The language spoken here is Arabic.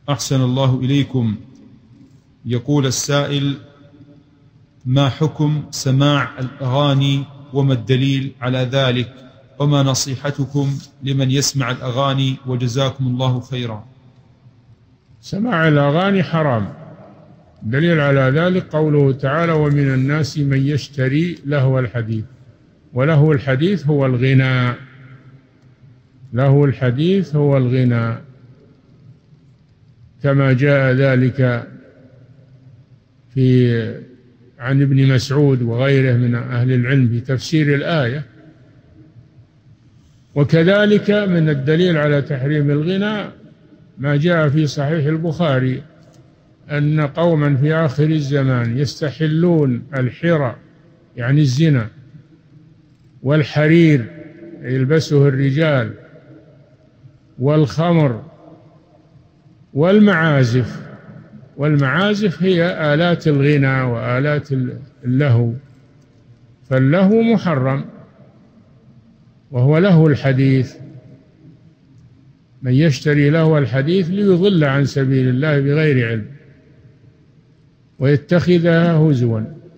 أحسن الله إليكم. يقول السائل: ما حكم سماع الأغاني وما الدليل على ذلك، وما نصيحتكم لمن يسمع الأغاني، وجزاكم الله خيرا. سماع الأغاني حرام. دليل على ذلك قوله تعالى: ومن الناس من يشتري لهو الحديث، ولهو الحديث هو الغناء. لهو الحديث هو الغناء، كما جاء ذلك عن ابن مسعود وغيره من أهل العلم في تفسير الآية. وكذلك من الدليل على تحريم الغناء ما جاء في صحيح البخاري أن قوما في آخر الزمان يستحلون الحرى يعني الزنا، والحرير يلبسه الرجال، والخمر، والمعازف هي آلات الغنى وآلات اللهو، فاللهو محرم وهو لهو الحديث. من يشتري لهو الحديث ليضل عن سبيل الله بغير علم ويتخذها هزوا